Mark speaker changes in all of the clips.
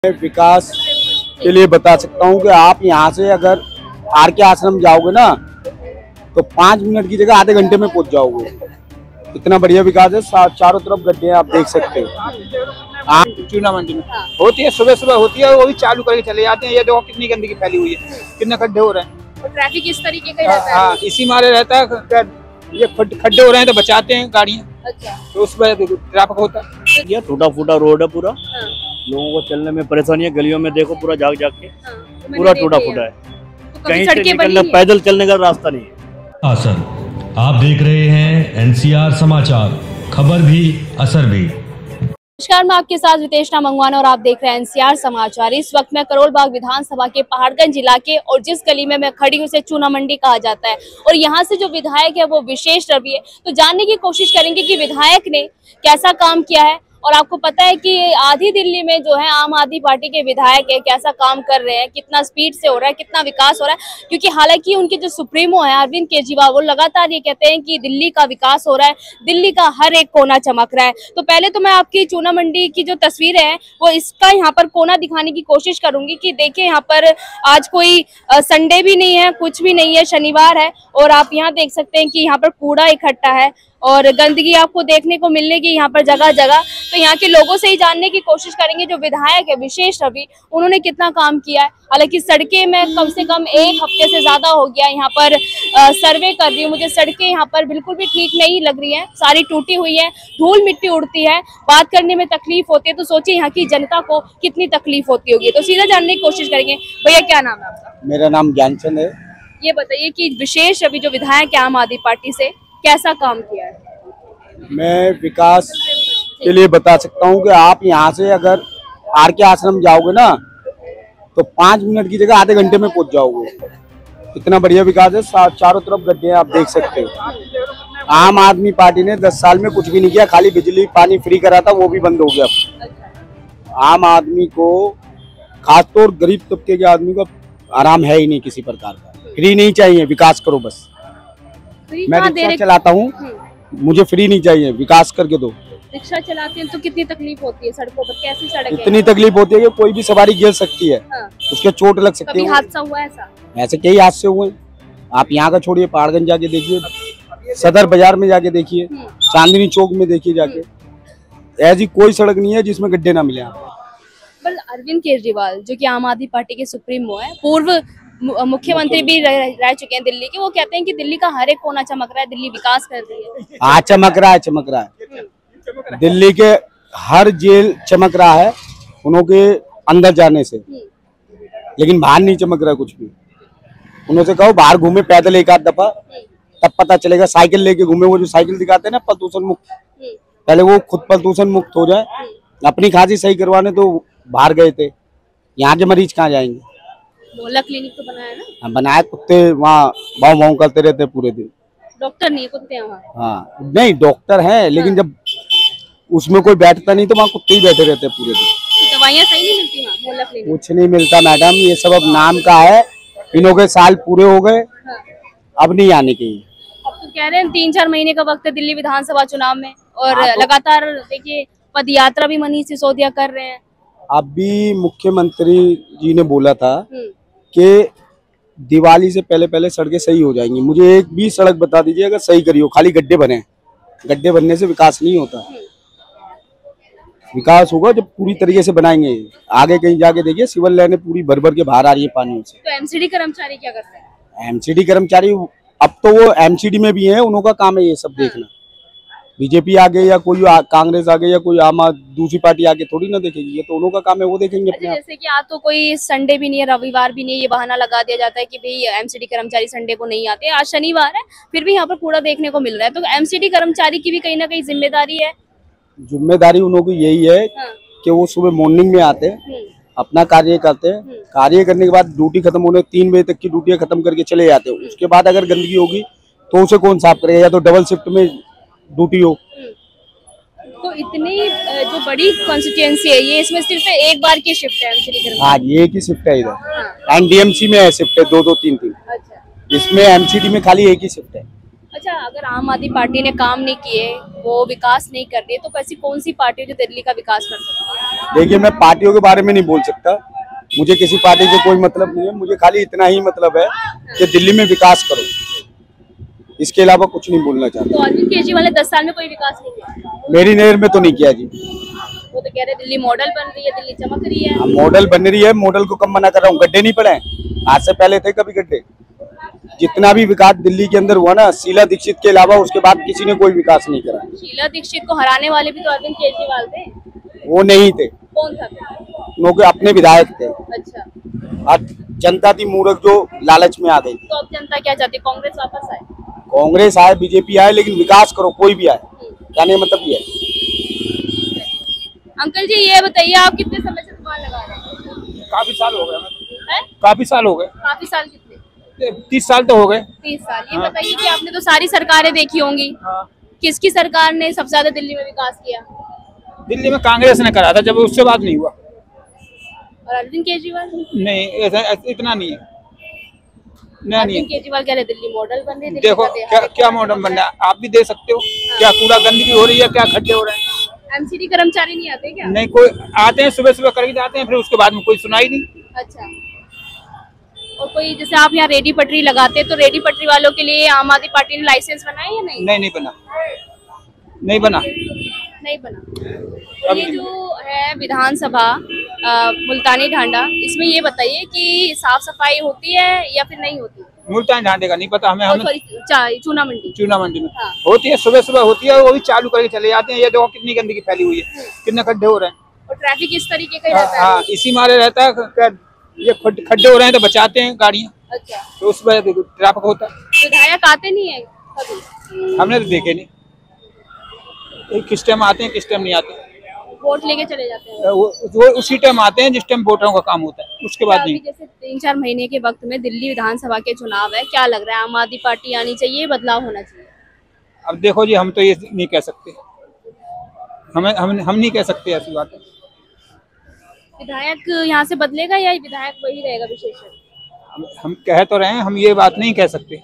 Speaker 1: विकास के लिए बता सकता हूँ कि आप यहाँ से अगर आर के आश्रम जाओगे ना तो 5 मिनट की जगह आधे घंटे में पहुँच जाओगे। इतना बढ़िया विकास है, चारों तरफ गड्ढे हैं, आप देख सकते हो।
Speaker 2: चूना मंडी में होती है, सुबह सुबह होती है, वो भी चालू करके चले जाते हैं। ये देखो कितनी गंदगी फैली हुई है, कितने खड्डे हो रहे हैं।
Speaker 3: और ट्रैफिक इस तरीके का रहता है।
Speaker 2: हाँ, इसी मारे रहता है। ये खड्डे हो रहे हैं तो बचाते हैं गाड़ियाँ।
Speaker 3: अच्छा।
Speaker 2: तो उस वजह से ट्रैफिक होता है।
Speaker 4: ये टूटा फूटा रोड है पूरा।
Speaker 3: हाँ।
Speaker 4: लोगों को चलने में परेशानी है, गलियों में देखो पूरा जाग जाग के।
Speaker 3: हाँ, तो
Speaker 4: पूरा टूटा फूटा है,
Speaker 3: तो
Speaker 4: कहीं से निकलने पैदल चलने का रास्ता नहीं है।
Speaker 5: असर आप देख रहे हैं एनसीआर समाचार, खबर भी असर भी।
Speaker 3: नमस्कार, मैं आपके साथ वितेशना मंगवाना और आप देख रहे हैं एनसीआर समाचार। इस वक्त मैं करोल बाग विधानसभा के पहाड़गंज इलाके और जिस गली में मैं खड़ी हूँ उसे चूना मंडी कहा जाता है और यहाँ से जो विधायक है वो विशेष रवि है। तो जानने की कोशिश करेंगे कि विधायक ने कैसा काम किया है। और आपको पता है कि आधी दिल्ली में जो है आम आदमी पार्टी के विधायक है, कैसा काम कर रहे हैं, कितना स्पीड से हो रहा है, कितना विकास हो रहा है। क्योंकि हालांकि उनके जो सुप्रीमो है अरविंद केजरीवाल, वो लगातार ये कहते हैं कि दिल्ली का विकास हो रहा है, दिल्ली का हर एक कोना चमक रहा है। तो पहले तो मैं आपकी चूना मंडी की जो तस्वीरें हैं वो इसका यहाँ पर कोना दिखाने की कोशिश करूंगी कि देखिए यहाँ पर आज कोई संडे भी नहीं है, कुछ भी नहीं है, शनिवार है और आप यहाँ देख सकते हैं कि यहाँ पर कूड़ा इकट्ठा है और गंदगी आपको देखने को मिलेगी यहाँ पर जगह जगह। तो यहाँ के लोगों से ही जानने की कोशिश करेंगे जो विधायक है विशेष रवि, उन्होंने कितना काम किया है। हालांकि सड़कें में कम से कम 1 हफ्ते से ज्यादा हो गया यहाँ पर सर्वे कर रही हूँ, मुझे सड़कें यहाँ पर बिल्कुल भी ठीक नहीं लग रही हैं, सारी टूटी हुई है, धूल मिट्टी उड़ती है, बात करने में तकलीफ होती है। तो सोचिए यहाँ की जनता को कितनी तकलीफ होती होगी। तो सीधा जानने की कोशिश करेंगे। भैया क्या नाम है आपका?
Speaker 1: मेरा नाम ज्ञानचंद है।
Speaker 3: ये बताइए कि विशेष रवि जो विधायक है आम आदमी पार्टी से, कैसा काम किया है?
Speaker 1: मैं विकास के लिए बता सकता हूँ कि आप यहाँ से अगर आर के आश्रम जाओगे ना तो 5 मिनट की जगह आधे घंटे में पहुँच जाओगे। इतना बढ़िया विकास है, चारों तरफ गड्ढे हैं, आप देख सकते हो। आम आदमी पार्टी ने 10 साल में कुछ भी नहीं किया, खाली बिजली पानी फ्री करा था, वो भी बंद हो गया। आम आदमी को, खासतौर गरीब तबके के आदमी को आराम है ही नहीं किसी प्रकार का। फ्री नहीं चाहिए, विकास करो बस। मैं रिक्शा चलाता हूँ, मुझे फ्री नहीं चाहिए, विकास करके दो।
Speaker 3: रिक्शा चलाते हैं तो कितनी तकलीफ होती है सड़कों पर, कैसी सड़क है?
Speaker 1: इतनी तकलीफ होती है कि कोई भी सवारी गिर सकती है।
Speaker 3: हाँ।
Speaker 1: उसके चोट लग सकती है।
Speaker 3: कभी हादसा हुआ ऐसा?
Speaker 1: ऐसे कई हादसे हुए। आप यहाँ का छोड़िए, पहाड़गंज जाके देखिए, सदर बाजार में जाके देखिए, चांदनी चौक में देखिए जाके, ऐसी कोई सड़क नहीं है जिसमें गड्ढे ना मिले।
Speaker 3: पर अरविंद केजरीवाल जो कि आम आदमी पार्टी के सुप्रीमो है, पूर्व मुख्यमंत्री भी रह चुके हैं दिल्ली के, वो कहते हैं कि दिल्ली का हर एक कोना चमक रहा है, दिल्ली विकास कर रही है।
Speaker 1: हाँ, चमक रहा है, चमक रहा है। दिल्ली के हर जेल चमक रहा है उन्हों के अंदर जाने से, लेकिन बाहर नहीं चमक रहा कुछ भी। उन्होंने से कहो बाहर घूमे पैदल एक आध दफा, तब पता चलेगा। साइकिल लेके घूमे, वो जो साइकिल दिखाते हैं ना प्रदूषण मुक्त, पहले वो खुद प्रदूषण मुक्त हो जाए। अपनी खांसी सही करवाने तो बाहर गए थे, यहाँ के मरीज कहाँ जाएंगे?
Speaker 3: मोहल्ला क्लिनिक तो बनाया ना?
Speaker 1: बनाया, कुत्ते वहाँ भाव भाव करते रहते पूरे दिन।
Speaker 3: डॉक्टर नहीं है, कुत्ते हैं वहाँ?
Speaker 1: हाँ, नहीं डॉक्टर है, लेकिन जब उसमें कोई बैठता नहीं तो वहाँ कुत्ते ही बैठे रहते पूरे दिन।
Speaker 3: तो दवाइयाँ सही नहीं मिलती वहाँ मोहल्ला क्लिनिक?
Speaker 1: कुछ नहीं मिलता मैडम, ये सब अब नाम का है। इन्हों के साल पूरे हो गए, अब नहीं आने के।
Speaker 3: अब तो कह रहे हैं 3-4 महीने का वक्त है दिल्ली विधानसभा चुनाव में और लगातार देखिए पद यात्रा भी मनीष सिसोदिया कर रहे हैं।
Speaker 1: अभी मुख्यमंत्री जी ने बोला था कि दिवाली से पहले पहले सड़कें सही हो जाएंगी। मुझे एक भी सड़क बता दीजिए अगर सही करी हो, खाली गड्ढे बने। गड्ढे बनने से विकास नहीं होता। विकास होगा जब पूरी तरीके से बनाएंगे। आगे कहीं जाके देखिए, सिविल लाइनें पूरी भर भर के बाहर आ रही है पानी से।
Speaker 3: तो एमसीडी कर्मचारी क्या करते हैं?
Speaker 1: एमसीडी कर्मचारी अब तो वो एमसीडी में भी है, उन्हों का काम है ये सब देखना। बीजेपी आ गई या कोई कांग्रेस आ गई या कोई आम दूसरी पार्टी आके थोड़ी ना देखेगी, ये तो उन्हों का काम है, वो देखेंगे अपने।
Speaker 3: जैसे कि आज तो कोई संडे भी नहीं है, रविवार भी नहीं है, ये बहाना लगा दिया जाता है कि भाई एमसीडी कर्मचारी संडे को नहीं आते। आज शनिवार है फिर भी यहाँ पर कूड़ा देखने को मिल रहा है। तो एमसीडी कर्मचारी की भी कहीं ना कहीं जिम्मेदारी है।
Speaker 1: जिम्मेदारी उन्हों की यही है कि वो सुबह मॉर्निंग में आते हैं, अपना कार्य करते हैं, कार्य करने के बाद ड्यूटी खत्म होने 3 बजे तक की ड्यूटी खत्म करके चले जाते हैं। उसके बाद अगर गंदगी होगी तो उसे कौन साफ करेगा, या तो डबल शिफ्ट में ड्यूटी हो।
Speaker 3: तो इतनी जो बड़ी कॉन्स्टिट्यूएंसी है ये, इसमें सिर्फ एक बार की शिफ्ट है एमसीडी कर्मचारी?
Speaker 1: हाँ, ये एक ही शिफ्ट है इधर। एनडीएमसी में है शिफ्ट है 2-2, 3-3।
Speaker 3: अच्छा।
Speaker 1: इसमें एमसीडी में खाली एक ही शिफ्ट है।
Speaker 3: अच्छा, अगर आम आदमी पार्टी ने काम नहीं किए, वो विकास नहीं कर रही है, तो ऐसी कौन सी पार्टी है जो दिल्ली का विकास कर सकती है?
Speaker 1: देखिए, मैं पार्टियों के बारे में नहीं बोल सकता, मुझे किसी पार्टी से कोई मतलब नहीं है। मुझे खाली इतना ही मतलब है कि दिल्ली में विकास करो, इसके अलावा कुछ नहीं बोलना चाहता।
Speaker 3: तो अरविंद केजरीवाल ने 10 साल में कोई विकास नहीं किया?
Speaker 1: मेरी नजर में तो नहीं किया जी।
Speaker 3: वो तो कह रहे दिल्ली मॉडल बन रही है, दिल्ली चमक रही है।
Speaker 1: मॉडल बन रही है, मॉडल को कम मना कर रहा हूँ। गड्ढे नहीं पड़े हैं, आज से पहले थे कभी गड्ढे? जितना भी विकास दिल्ली के अंदर हुआ ना, शीला दीक्षित के अलावा उसके बाद किसी ने कोई विकास नहीं करा।
Speaker 3: शीला दीक्षित को हराने वाले भी तो अरविंद केजरीवाल थे।
Speaker 1: वो नहीं थे,
Speaker 3: कौन था फिर?
Speaker 1: उनके अपने विधायक थे।
Speaker 3: अच्छा,
Speaker 1: और जनता थी मूर्ख जो लालच में आ गई।
Speaker 3: तो अब जनता क्या चाहती है? कांग्रेस वापस आए?
Speaker 1: कांग्रेस आए, बीजेपी आए, लेकिन विकास करो, कोई भी आए। कहने का मतलब ये है।
Speaker 3: अंकल जी ये बताइए, आप कितने समय से दुकान लगा रहे हैं?
Speaker 2: काफी साल हो गए हमें।
Speaker 3: हैं?
Speaker 2: काफी साल हो गए,
Speaker 3: काफी साल कितने?
Speaker 2: 30 साल तो हो गए।
Speaker 3: 30 साल। ये बताइए कि आपने तो सारी सरकारें देखी होंगी,
Speaker 2: हाँ।
Speaker 3: किसकी सरकार ने सबसे ज्यादा दिल्ली में विकास किया?
Speaker 2: दिल्ली में कांग्रेस ने करा था, जब उससे बाद नहीं हुआ।
Speaker 3: और अरविंद केजरीवाल?
Speaker 2: नहीं, ऐसा इतना नहीं है। नहीं
Speaker 3: अरविंद केजरीवाल कह रहे दिल्ली मॉडल बन रही है, दिल्ली
Speaker 2: देखो
Speaker 3: का देहात।
Speaker 2: क्या मॉडल बन रहा है, आप भी देख सकते हो। क्या कूड़ा गंदगी हो रही है, क्या खड्डे हो रहे हैं।
Speaker 3: एमसीडी कर्मचारी नहीं आते क्या?
Speaker 2: नहीं, कोई आते हैं सुबह सुबह करके जाते हैं, फिर उसके बाद में कोई सुनाई नहीं।
Speaker 3: अच्छा, और कोई जैसे आप यहाँ रेडी पटरी लगाते हैं, तो रेडी पटरी वालों के लिए आम आदमी पार्टी ने लाइसेंस बनाया या नहीं?
Speaker 2: नहीं बना, नहीं बना।
Speaker 3: नहीं बना। तो ये जो है विधानसभा मुल्तानी ढांडा, इसमें ये बताइए कि साफ सफाई होती है या फिर नहीं होती?
Speaker 2: मुल्तान ढांडे का नहीं पता हमें।
Speaker 3: सॉरी, चूना मंडी।
Speaker 2: चूना मंडी में
Speaker 3: हाँ।
Speaker 2: होती है, सुबह सुबह होती है, वो भी चालू करके चले जाते हैं। ये देखो कितनी गंदगी फैली हुई है, कितने खड्डे हो रहे हैं।
Speaker 3: और ट्रैफिक इस तरीके का ही रहता है?
Speaker 2: हाँ, इसी मारे रहता है। ये खड्डे हो रहे हैं तो बचाते हैं गाड़ियाँ,
Speaker 3: अच्छा,
Speaker 2: तो उस वजह से ट्रैफिक होता है।
Speaker 3: विधायक आते नहीं है कभी?
Speaker 2: हमने तो देखे नहीं, किस टाइम आते हैं किस टाइम नहीं आते।
Speaker 3: वोट लेके चले जाते हैं?
Speaker 2: वो उसी टाइम आते हैं जिस टाइम वोटरों का काम होता है, उसके बाद
Speaker 3: अभी
Speaker 2: नहीं।
Speaker 3: जैसे 3-4 महीने के वक्त में दिल्ली विधानसभा के चुनाव है, क्या लग रहा है? आम आदमी पार्टी आनी चाहिए, बदलाव होना चाहिए?
Speaker 2: अब देखो जी, हम तो ये नहीं कह सकते, हम नहीं कह सकते ऐसी बात।
Speaker 3: विधायक यहाँ से बदलेगा या विधायक वही रहेगा विशेषण?
Speaker 2: हम कह तो रहे हैं, हम ये बात नहीं कह सकते।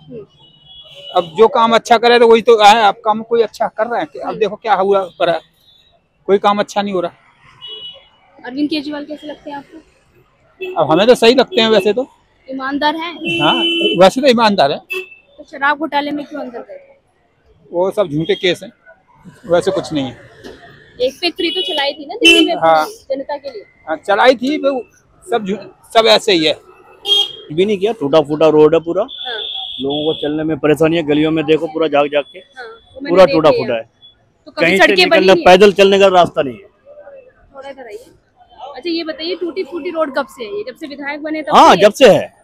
Speaker 2: अब जो काम अच्छा करे तो वही तो है। अब काम कोई अच्छा कर रहा है, अब देखो क्या हुआ पर है, कोई काम अच्छा नहीं हो रहा।
Speaker 3: अरविंद केजरीवाल कैसे लगते हैं आपको?
Speaker 2: अब हमें तो सही लगते हैं वैसे तो।
Speaker 3: ईमानदार हैं?
Speaker 2: हाँ, वैसे तो ईमानदार है।
Speaker 3: तो शराब घोटाले में क्यों अंदर गए?
Speaker 2: वो सब झूठे केस हैं, वैसे कुछ नहीं है।
Speaker 3: एक पे फ्री तो चलाई थी ना दिल्ली में?
Speaker 2: हाँ।
Speaker 3: जनता के लिए।
Speaker 2: हाँ, चलाई थी, सब ऐसे ही है।
Speaker 4: भी नहीं किया, टूटा फूटा रोड है पूरा,
Speaker 3: हाँ,
Speaker 4: लोगों को चलने में परेशानी है। गलियों में देखो पूरा जाग जाग के
Speaker 3: हाँ, वो मैंने
Speaker 4: पूरा
Speaker 3: देख
Speaker 4: टूटा
Speaker 3: लिया।
Speaker 4: फूटा है।
Speaker 3: तो कभी
Speaker 4: कहीं से
Speaker 3: सड़कें बनी
Speaker 4: निकलने,
Speaker 3: नहीं है?
Speaker 4: पैदल चलने का रास्ता नहीं है।
Speaker 3: थोड़ा इधर आइए। अच्छा ये बताइए, टूटी फूटी रोड कब से है? ये जब से विधायक बने तब
Speaker 4: हाँ,
Speaker 3: से है?
Speaker 4: जब से है।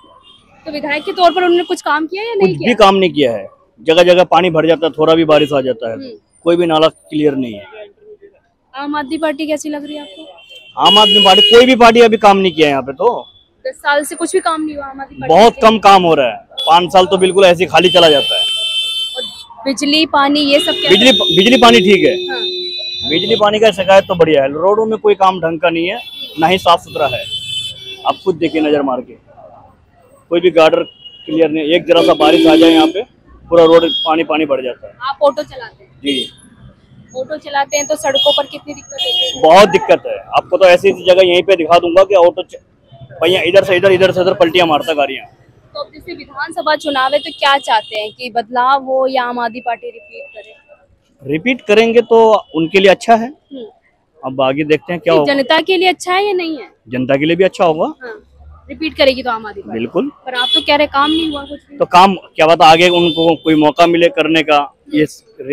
Speaker 3: तो विधायक के तौर पर उन्होंने कुछ काम किया या
Speaker 4: कुछ
Speaker 3: नहीं
Speaker 4: भी
Speaker 3: किया?
Speaker 4: काम नहीं किया है। जगह जगह पानी भर जाता है, थोड़ा भी बारिश आ जाता है, कोई भी नाला क्लियर नहीं है।
Speaker 3: आम आदमी पार्टी कैसी लग रही है आपको?
Speaker 4: आम आदमी पार्टी, कोई भी पार्टी अभी काम नहीं किया है यहाँ पे। तो
Speaker 3: 10 साल से कुछ भी काम नहीं हुआ आम आदमी पार्टी
Speaker 4: बहुत
Speaker 3: के?
Speaker 4: कम काम हो रहा है। 5 साल तो बिल्कुल ऐसे ही खाली चला जाता है।
Speaker 3: और बिजली पानी ये सब क्या?
Speaker 4: बिजली पानी ठीक है,
Speaker 3: हाँ।
Speaker 4: बिजली पानी का शिकायत तो बढ़िया है। रोडों में कोई काम ढंग का नहीं है, ना ही साफ सुथरा है। आप खुद देखिए नजर मार के, कोई भी गार्डर क्लियर नहीं। एक जरा सा बारिश आ जाए यहाँ पे, पूरा रोड पानी पानी भर जाता है।
Speaker 3: आप ऑटो चलाते हैं?
Speaker 4: जी,
Speaker 3: ऑटो चलाते हैं तो सड़कों पर कितनी दिक्कत होती है?
Speaker 4: बहुत दिक्कत है। आपको तो ऐसी जगह यहीं पे दिखा दूंगा कि ऑटो भैया इधर से इधर पलटियां मारता गाड़ियां।
Speaker 3: तो अब जैसे विधानसभा चुनाव है, तो क्या चाहते हैं कि बदलाव हो या आम आदमी पार्टी रिपीट करे?
Speaker 4: रिपीट करेंगे तो उनके लिए अच्छा है। अब आगे देखते हैं क्या होगा।
Speaker 3: जनता के लिए अच्छा है या नहीं है?
Speaker 4: जनता के लिए भी अच्छा होगा।
Speaker 3: हाँ। रिपीट करेगी तो आम आदमी पार्टी?
Speaker 4: बिल्कुल।
Speaker 3: पर आप तो कह रहे काम नहीं हुआ कुछ भी।
Speaker 4: तो काम क्या बात, आगे उनको कोई मौका मिले करने का, ये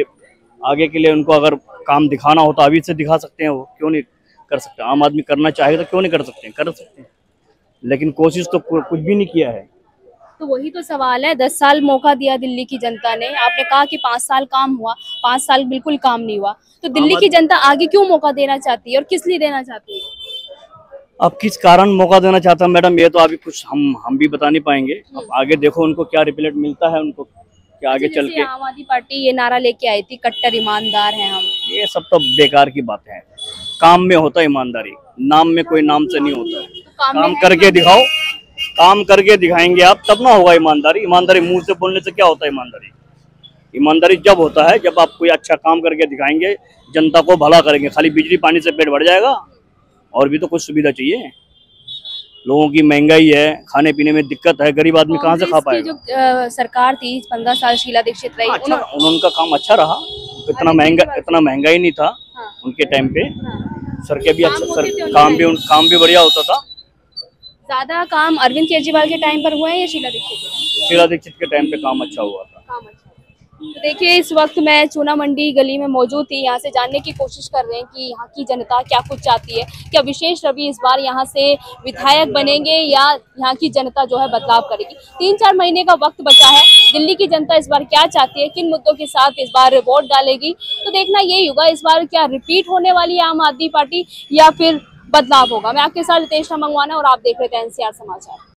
Speaker 4: आगे के लिए उनको अगर काम दिखाना हो तो अभी से दिखा सकते हैं। वो क्यों नहीं कर सकते? आम आदमी करना चाहेगा तो क्यों नहीं कर सकते हैं? कर सकते हैं, लेकिन कोशिश तो कुछ भी नहीं किया है।
Speaker 3: तो वही तो सवाल है। 10 साल मौका दिया दिल्ली की जनता ने, आपने कहा कि 5 साल काम हुआ, 5 साल बिल्कुल काम नहीं हुआ। तो दिल्ली की जनता आगे क्यों मौका देना चाहती है और किस लिए देना चाहती है?
Speaker 4: अब किस कारण मौका देना चाहता है मैडम, ये तो अभी कुछ हम भी बता नहीं पाएंगे। अब आगे देखो उनको क्या रिप्लेट मिलता है, उनको क्या आगे चल के।
Speaker 3: आम आदमी पार्टी ये नारा लेके आई थी, कट्टर ईमानदार हैं हम।
Speaker 4: ये सब तो बेकार की बात है। काम में होता है ईमानदारी, नाम में कोई नाम से नहीं होता है।
Speaker 3: तो
Speaker 4: काम करके दिखाओ, काम करके दिखाएंगे आप, तब ना होगा ईमानदारी। ईमानदारी मुंह से बोलने से क्या होता है ईमानदारी? ईमानदारी जब होता है जब आप कोई अच्छा काम करके दिखाएंगे, जनता को भला करेंगे। खाली बिजली पानी से पेट भर जाएगा? और भी तो कुछ सुविधा चाहिए। लोगों की महंगाई है, खाने पीने में दिक्कत है, गरीब आदमी कहाँ से खा पाएगा।
Speaker 3: जो सरकार थी 15 साल शीला दीक्षित रही,
Speaker 4: अच्छा, उनका काम अच्छा रहा, इतना महंगाई नहीं था उनके टाइम पे। सर के भी अच्छा, काम भी बढ़िया होता था।
Speaker 3: ज्यादा काम अरविंद केजरीवाल के टाइम पर हुआ है या शीला दीक्षित?
Speaker 4: शीला दीक्षित के टाइम पे काम अच्छा हुआ था।
Speaker 3: तो देखिए, इस वक्त मैं चूना मंडी गली में मौजूद थी। यहाँ से जानने की कोशिश कर रहे हैं कि यहाँ की जनता क्या कुछ चाहती है। क्या विशेष रवि इस बार यहाँ से विधायक बनेंगे या यहाँ की जनता जो है बदलाव करेगी? 3-4 महीने का वक्त बचा है। दिल्ली की जनता इस बार क्या चाहती है, किन मुद्दों के साथ इस बार वोट डालेगी, तो देखना यही होगा। इस बार क्या रिपीट होने वाली है आम आदमी पार्टी या फिर बदलाव होगा? मैं आपके साथ रितेश मंगवाना और आप देख रहे थे NCR समाचार।